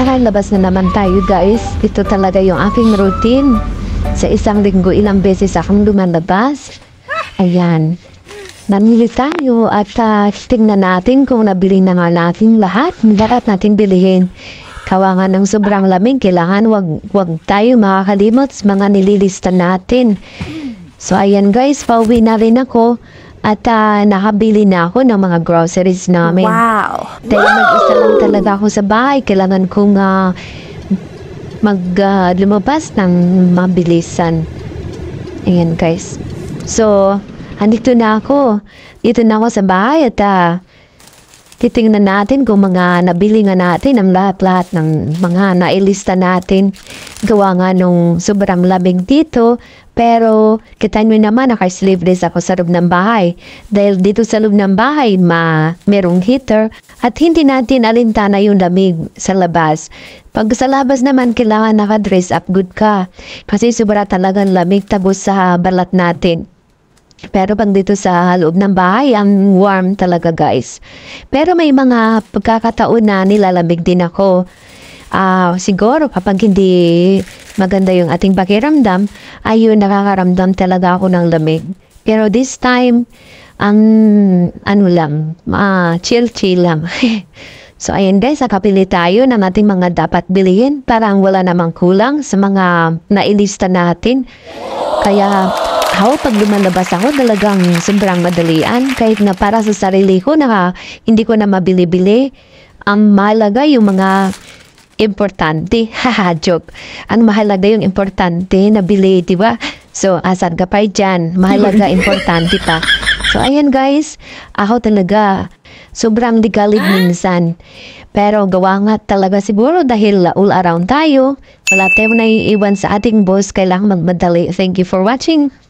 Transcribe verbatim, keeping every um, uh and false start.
Nakalabas na naman tayo guys. Ito talaga yung aking routine. Sa isang linggo, ilang beses akong lumalabas. Ayan. Namili tayo at uh, tingnan natin kung nabili na nga natin lahat. Lahat natin bilihin. Kawangan ng sobrang lamig. Kailangan wag, wag tayo makakalimot sa mga nililista natin. So ayan guys, pauwi na rin ako. At uh, nakabili na ako ng mga groceries namin. Wow! Dahil mag-isa lang talaga ako sa bahay. Kailangan kong uh, mag uh, lumabas ng mabilisan. Ayan guys. So, andito na ako. Dito na ako sa bahay at uh, titingnan natin kung mga nabili nga natin ang lahat-lahat ng mga nailista natin. Gawa nga nung sobrang lamig dito. Pero kita nyo naman naka-sleeveless ako sa loob ng bahay. Dahil dito sa loob ng bahay ma merong heater at hindi natin alintana yung lamig sa labas. Pag sa labas naman kailangan naka-dress up good ka. Kasi sobra talagang lamig tabos sa balat natin. Pero pag dito sa loob ng bahay, ang warm talaga guys. Pero may mga pagkakataon na nilalamig din ako. Uh, siguro kapag hindi maganda yung ating pakiramdam, ayun nakakaramdam talaga ako ng lamig. Pero this time, ang ano lang, uh, chill-chill lang. So ayun guys, nakapili tayo ng ating mga dapat bilihin. Parang wala namang kulang sa mga nailista natin. Kaya ako, pag lumalabas ako, talagang sobrang madalian. Kahit na para sa sarili ko, na hindi ko na mabili-bili. Ang mahalaga yung mga importante. Haha, joke. Ang mahalaga yung importante na bili, di ba? So, asan ka pa dyan? Mahalaga, importante pa. So, ayan guys. Ako talaga, sobrang digalig minsan. Pero gawa nga talaga siguro dahil all around tayo. Wala tayong naiiwan sa ating boss. Kailangan magmadali. Thank you for watching.